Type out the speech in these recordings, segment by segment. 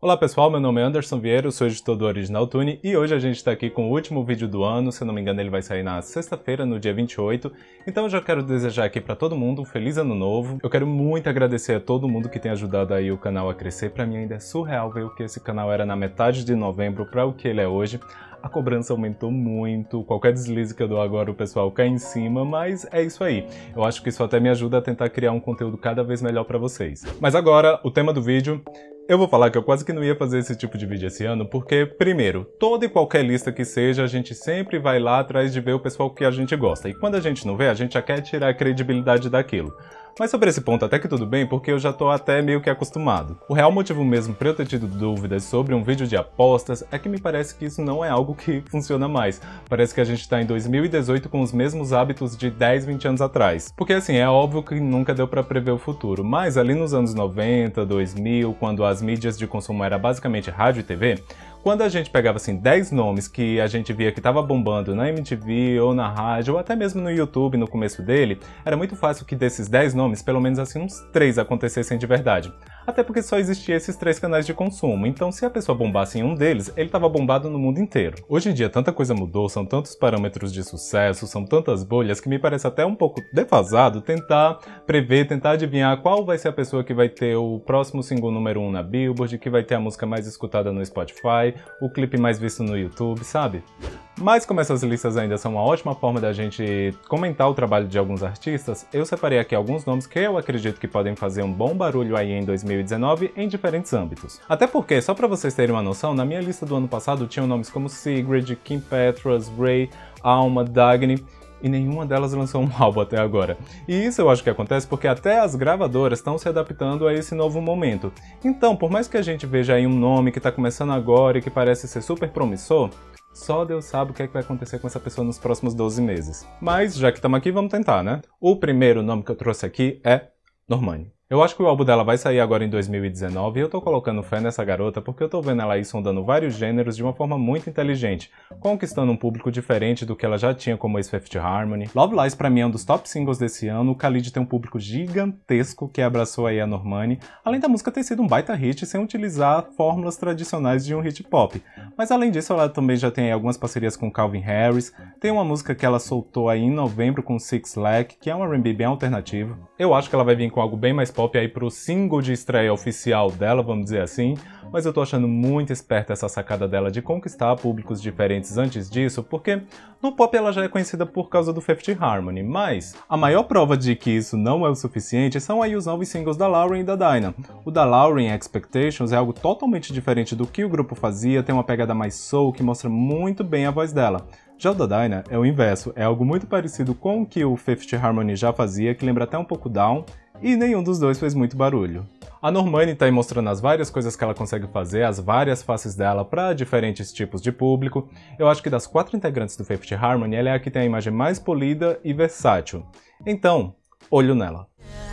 Olá pessoal, meu nome é Anderson Vieira, eu sou editor do Original Tune e hoje a gente está aqui com o último vídeo do ano, se eu não me engano ele vai sair na sexta-feira, no dia 28, então eu já quero desejar aqui para todo mundo um feliz ano novo. Eu quero muito agradecer a todo mundo que tem ajudado aí o canal a crescer. Para mim ainda é surreal ver o que esse canal era na metade de novembro para o que ele é hoje. A cobrança aumentou muito, qualquer deslize que eu dou agora o pessoal cai em cima, mas é isso aí. Eu acho que isso até me ajuda a tentar criar um conteúdo cada vez melhor para vocês. Mas agora, o tema do vídeo. Eu vou falar que eu quase que não ia fazer esse tipo de vídeo esse ano, porque, primeiro, toda e qualquer lista que seja, a gente sempre vai lá atrás de ver o pessoal que a gente gosta. E quando a gente não vê, a gente já quer tirar a credibilidade daquilo. Mas sobre esse ponto até que tudo bem, porque eu já tô até meio que acostumado. O real motivo mesmo pra eu ter tido dúvidas sobre um vídeo de apostas é que me parece que isso não é algo que funciona mais. Parece que a gente tá em 2018 com os mesmos hábitos de 10, 20 anos atrás. Porque assim, é óbvio que nunca deu pra prever o futuro, mas ali nos anos 90, 2000, quando as mídias de consumo era basicamente rádio e TV, quando a gente pegava assim 10 nomes que a gente via que estava bombando na MTV ou na rádio ou até mesmo no YouTube no começo dele, era muito fácil que desses 10 nomes, pelo menos assim uns 3 acontecessem de verdade. Até porque só existiam esses 3 canais de consumo, então se a pessoa bombasse em um deles, ele estava bombado no mundo inteiro. Hoje em dia tanta coisa mudou, são tantos parâmetros de sucesso, são tantas bolhas que me parece até um pouco defasado tentar prever, tentar adivinhar qual vai ser a pessoa que vai ter o próximo single número 1 na Billboard, que vai ter a música mais escutada no Spotify, o clipe mais visto no YouTube, sabe? Mas como essas listas ainda são uma ótima forma da gente comentar o trabalho de alguns artistas, eu separei aqui alguns nomes que eu acredito que podem fazer um bom barulho aí em 2019 em diferentes âmbitos. Até porque, só pra vocês terem uma noção, na minha lista do ano passado tinham nomes como Sigrid, Kim Petras, Ray, Alma, Dagny, e nenhuma delas lançou um álbum até agora. E isso eu acho que acontece porque até as gravadoras estão se adaptando a esse novo momento. Então, por mais que a gente veja aí um nome que está começando agora e que parece ser super promissor, só Deus sabe o que é que vai acontecer com essa pessoa nos próximos 12 meses. Mas, já que estamos aqui, vamos tentar, né? O primeiro nome que eu trouxe aqui é Normani. Eu acho que o álbum dela vai sair agora em 2019 e eu tô colocando fé nessa garota porque eu tô vendo ela aí sondando vários gêneros de uma forma muito inteligente, conquistando um público diferente do que ela já tinha como ex-Fifth Harmony. Love Lies pra mim é um dos top singles desse ano, o Khalid tem um público gigantesco que abraçou aí a Normani, além da música ter sido um baita hit sem utilizar fórmulas tradicionais de um hit pop. Mas além disso ela também já tem aí algumas parcerias com Calvin Harris, tem uma música que ela soltou aí em novembro com Six Lack, que é um R&B bem alternativo. Eu acho que ela vai vir com algo bem mais pop aí pro single de estreia oficial dela, vamos dizer assim, mas eu tô achando muito esperta essa sacada dela de conquistar públicos diferentes antes disso, porque no pop ela já é conhecida por causa do Fifth Harmony, mas a maior prova de que isso não é o suficiente são aí os novos singles da Lauren e da Dinah. O da Lauren, Expectations, é algo totalmente diferente do que o grupo fazia, tem uma pegada mais soul que mostra muito bem a voz dela. Já o da Dinah é o inverso, é algo muito parecido com o que o Fifth Harmony já fazia, que lembra até um pouco Down, e nenhum dos dois fez muito barulho. A Normani tá aí mostrando as várias coisas que ela consegue fazer, as várias faces dela para diferentes tipos de público. Eu acho que das 4 integrantes do Fifth Harmony, ela é a que tem a imagem mais polida e versátil. Então, olho nela.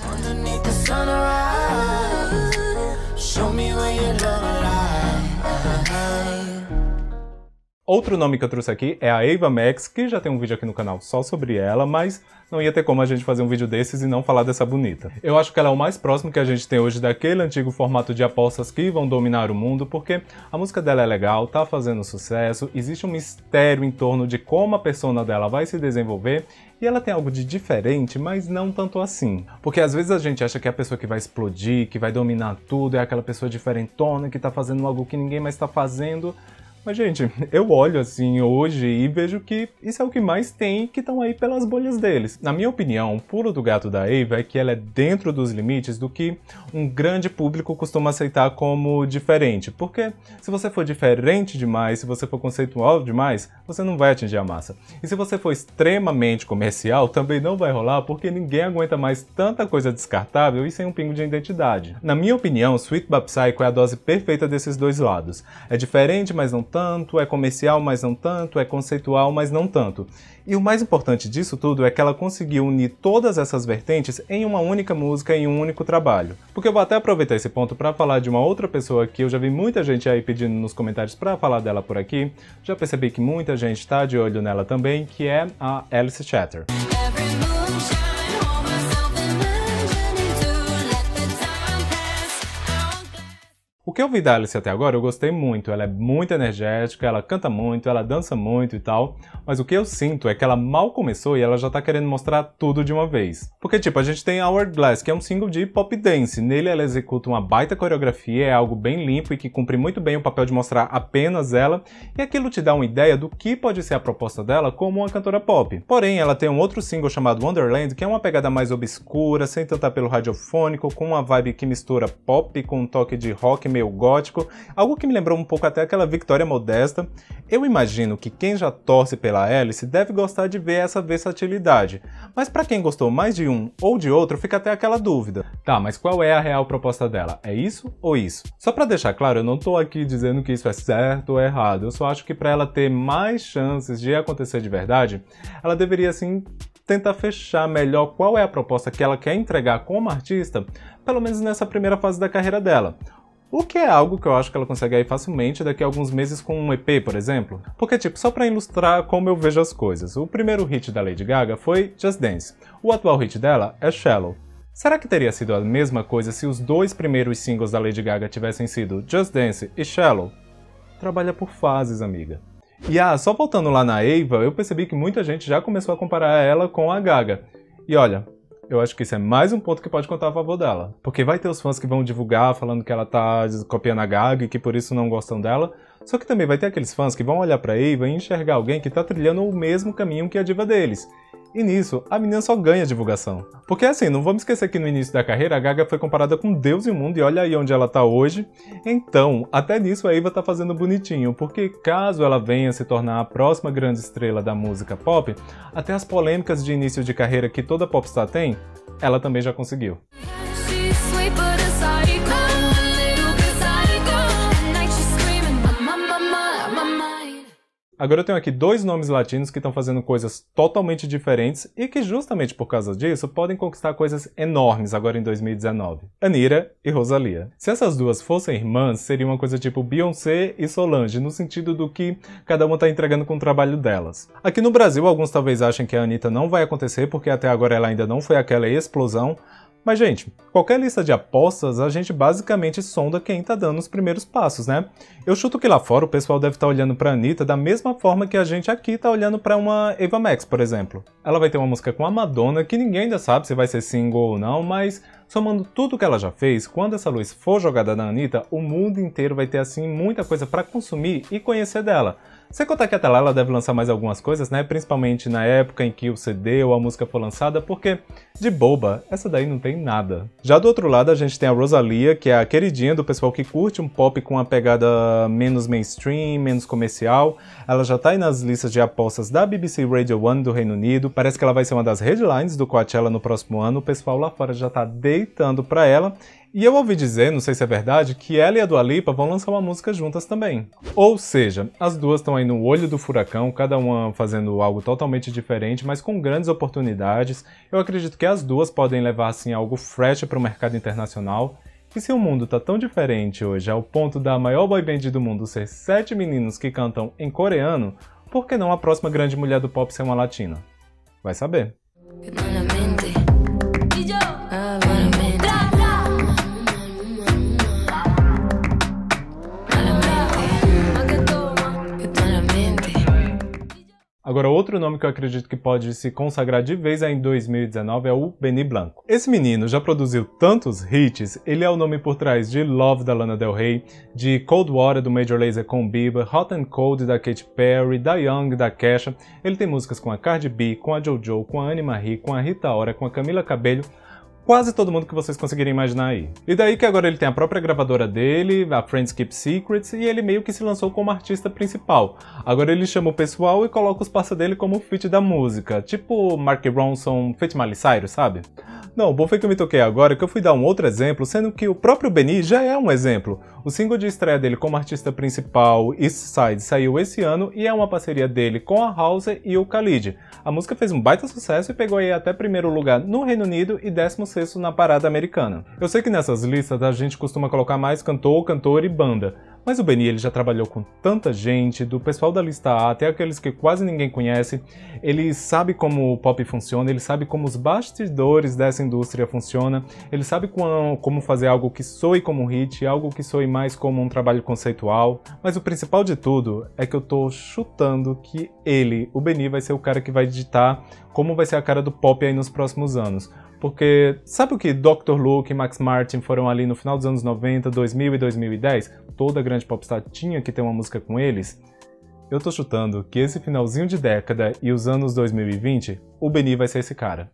Outro nome que eu trouxe aqui é a Ava Max, que já tem um vídeo aqui no canal só sobre ela, mas não ia ter como a gente fazer um vídeo desses e não falar dessa bonita. Eu acho que ela é o mais próximo que a gente tem hoje daquele antigo formato de apostas que vão dominar o mundo, porque a música dela é legal, tá fazendo sucesso, existe um mistério em torno de como a persona dela vai se desenvolver, e ela tem algo de diferente, mas não tanto assim. Porque às vezes a gente acha que a pessoa que vai explodir, que vai dominar tudo, é aquela pessoa diferentona que tá fazendo algo que ninguém mais tá fazendo. Mas, gente, eu olho assim hoje e vejo que isso é o que mais tem que estão aí pelas bolhas deles. Na minha opinião, o pulo do gato da Ava é que ela é dentro dos limites do que um grande público costuma aceitar como diferente. Porque se você for diferente demais, se você for conceitual demais, você não vai atingir a massa. E se você for extremamente comercial, também não vai rolar porque ninguém aguenta mais tanta coisa descartável e sem um pingo de identidade. Na minha opinião, Sweet But Psycho é a dose perfeita desses dois lados. É diferente, mas não tanto, é comercial, mas não tanto, é conceitual, mas não tanto. E o mais importante disso tudo é que ela conseguiu unir todas essas vertentes em uma única música, em um único trabalho. Porque eu vou até aproveitar esse ponto para falar de uma outra pessoa que eu já vi muita gente aí pedindo nos comentários para falar dela por aqui. Já percebi que muita gente está de olho nela também, que é a Alice Chatter. O que eu vi da Alice até agora eu gostei muito, ela é muito energética, ela canta muito, ela dança muito e tal, mas o que eu sinto é que ela mal começou e ela já tá querendo mostrar tudo de uma vez. Porque tipo, a gente tem Hourglass, que é um single de pop dance, nele ela executa uma baita coreografia, é algo bem limpo e que cumpre muito bem o papel de mostrar apenas ela, e aquilo te dá uma ideia do que pode ser a proposta dela como uma cantora pop. Porém, ela tem um outro single chamado Wonderland, que é uma pegada mais obscura, sem tanto apelo radiofônico, com uma vibe que mistura pop com um toque de rock meio gótico, algo que me lembrou um pouco até aquela Victoria Modesta. Eu imagino que quem já torce pela Alice deve gostar de ver essa versatilidade, mas para quem gostou mais de um ou de outro, fica até aquela dúvida. Tá, mas qual é a real proposta dela? É isso ou isso? Só para deixar claro, eu não tô aqui dizendo que isso é certo ou errado, eu só acho que para ela ter mais chances de acontecer de verdade, ela deveria sim tentar fechar melhor qual é a proposta que ela quer entregar como artista, pelo menos nessa primeira fase da carreira dela. O que é algo que eu acho que ela consegue aí facilmente daqui a alguns meses com um EP, por exemplo. Porque, tipo, só pra ilustrar como eu vejo as coisas, o primeiro hit da Lady Gaga foi Just Dance. O atual hit dela é Shallow. Será que teria sido a mesma coisa se os dois primeiros singles da Lady Gaga tivessem sido Just Dance e Shallow? Trabalha por fases, amiga. E só voltando lá na Ava, eu percebi que muita gente já começou a comparar ela com a Gaga. E olha, eu acho que isso é mais um ponto que pode contar a favor dela. Porque vai ter os fãs que vão divulgar falando que ela tá copiando a Gaga e que por isso não gostam dela. Só que também vai ter aqueles fãs que vão olhar pra Ava e enxergar alguém que tá trilhando o mesmo caminho que a diva deles. E nisso, a menina só ganha divulgação. Porque assim, não vamos esquecer que no início da carreira a Gaga foi comparada com Deus e o mundo e olha aí onde ela tá hoje. Então, até nisso a Ava tá fazendo bonitinho, porque caso ela venha se tornar a próxima grande estrela da música pop, até as polêmicas de início de carreira que toda popstar tem, ela também já conseguiu. Agora eu tenho aqui dois nomes latinos que estão fazendo coisas totalmente diferentes e que justamente por causa disso podem conquistar coisas enormes agora em 2019. Anitta e Rosalía. Se essas duas fossem irmãs, seria uma coisa tipo Beyoncé e Solange, no sentido do que cada uma está entregando com o trabalho delas. Aqui no Brasil, alguns talvez achem que a Anitta não vai acontecer porque até agora ela ainda não foi aquela explosão. Mas, gente, qualquer lista de apostas, a gente basicamente sonda quem tá dando os primeiros passos, né? Eu chuto que lá fora o pessoal deve estar olhando pra Anitta da mesma forma que a gente aqui tá olhando pra uma Ava Max, por exemplo. Ela vai ter uma música com a Madonna, que ninguém ainda sabe se vai ser single ou não, mas somando tudo que ela já fez, quando essa luz for jogada na Anitta, o mundo inteiro vai ter, assim, muita coisa pra consumir e conhecer dela. Sem contar que até lá ela deve lançar mais algumas coisas, né? Principalmente na época em que o CD ou a música for lançada, porque, de boba, essa daí não tem nada. Já do outro lado a gente tem a Rosalía, que é a queridinha do pessoal que curte um pop com uma pegada menos mainstream, menos comercial. Ela já tá aí nas listas de apostas da BBC Radio 1 do Reino Unido. Parece que ela vai ser uma das headlines do Coachella no próximo ano. O pessoal lá fora já tá deitando pra ela. E eu ouvi dizer, não sei se é verdade, que ela e a Dua Lipa vão lançar uma música juntas também. Ou seja, as duas estão aí no olho do furacão, cada uma fazendo algo totalmente diferente, mas com grandes oportunidades. Eu acredito que as duas podem levar assim algo fresh para o mercado internacional. E se o mundo tá tão diferente hoje, ao ponto da maior boy band do mundo ser 7 meninos que cantam em coreano, por que não a próxima grande mulher do pop ser uma latina? Vai saber. Agora, outro nome que eu acredito que pode se consagrar de vez em 2019 é o Benny Blanco. Esse menino já produziu tantos hits, ele é o nome por trás de Love, da Lana Del Rey, de Cold Water, do Major Lazer com Bieber, Hot and Cold, da Katy Perry, da Young, da Kesha. Ele tem músicas com a Cardi B, com a JoJo, com a Anne Marie, com a Rita Ora, com a Camila Cabello, quase todo mundo que vocês conseguirem imaginar aí. E daí que agora ele tem a própria gravadora dele, a Friends Keep Secrets, e ele meio que se lançou como artista principal. Agora ele chama o pessoal e coloca os parceiros dele como feat da música, tipo Mark Ronson, feat Miley Cyrus, sabe? Não, o bom foi que eu me toquei agora que eu fui dar um outro exemplo, sendo que o próprio Benny já é um exemplo. O single de estreia dele como artista principal, East Side, saiu esse ano e é uma parceria dele com a House e o Khalid. A música fez um baita sucesso e pegou aí até primeiro lugar no Reino Unido e 16º na parada americana. Eu sei que nessas listas a gente costuma colocar mais cantor, cantora e banda, Mas o Benny, ele já trabalhou com tanta gente, do pessoal da lista A até aqueles que quase ninguém conhece. Ele sabe como o pop funciona, ele sabe como os bastidores dessa indústria funcionam, ele sabe como fazer algo que soe como um hit, algo que soe mais como um trabalho conceitual. Mas o principal de tudo é que eu tô chutando que ele, o Benny, vai ser o cara que vai ditar como vai ser a cara do pop aí nos próximos anos. Porque sabe o que Dr. Luke e Max Martin foram ali no final dos anos 90, 2000 e 2010? Toda grande popstar tinha que ter uma música com eles. Eu tô chutando que esse finalzinho de década e os anos 2020, o Benny vai ser esse cara.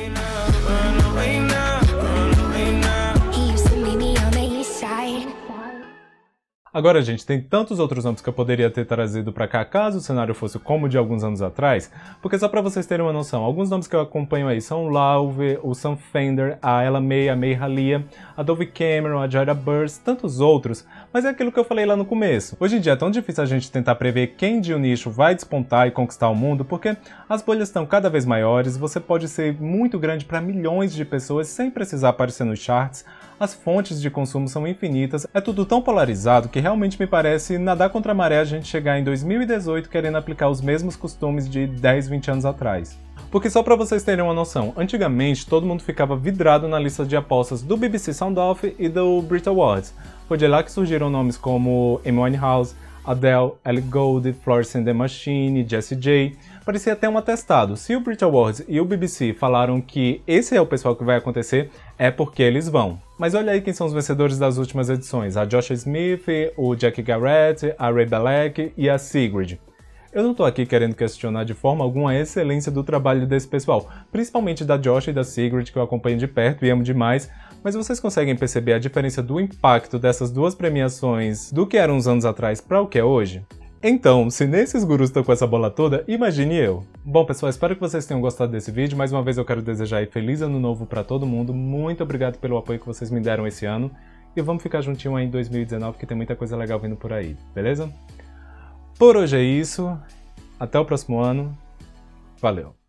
Agora, gente, tem tantos outros nomes que eu poderia ter trazido pra cá caso o cenário fosse como de alguns anos atrás, porque só pra vocês terem uma noção, alguns nomes que eu acompanho aí são o Lauve, o Sam Fender, a Ella Mai, a May Halia, a Dove Cameron, a Jada Burst, tantos outros, mas é aquilo que eu falei lá no começo. Hoje em dia é tão difícil a gente tentar prever quem de um nicho vai despontar e conquistar o mundo, porque as bolhas estão cada vez maiores, você pode ser muito grande para milhões de pessoas sem precisar aparecer nos charts, as fontes de consumo são infinitas, é tudo tão polarizado que realmente me parece nadar contra a maré a gente chegar em 2018 querendo aplicar os mesmos costumes de 10, 20 anos atrás. Porque só pra vocês terem uma noção, antigamente todo mundo ficava vidrado na lista de apostas do BBC Sound Off e do Brit Awards. Foi de lá que surgiram nomes como Amy Winehouse, Adele, Ellie Goulding, Florence and the Machine, Jessie J. Parecia até um atestado. Se o Brit Awards e o BBC falaram que esse é o pessoal que vai acontecer, é porque eles vão. Mas olha aí quem são os vencedores das últimas edições. A Josh Smith, o Jack Garrett, a Ray Balek e a Sigrid. Eu não tô aqui querendo questionar de forma alguma a excelência do trabalho desse pessoal, principalmente da Josh e da Sigrid, que eu acompanho de perto e amo demais, mas vocês conseguem perceber a diferença do impacto dessas duas premiações do que eram uns anos atrás para o que é hoje? Então, se nesses gurus estão com essa bola toda, imagine eu. Bom pessoal, espero que vocês tenham gostado desse vídeo, mais uma vez eu quero desejar aí feliz ano novo para todo mundo, muito obrigado pelo apoio que vocês me deram esse ano, e vamos ficar juntinho aí em 2019 que tem muita coisa legal vindo por aí, beleza? Por hoje é isso, até o próximo ano, valeu!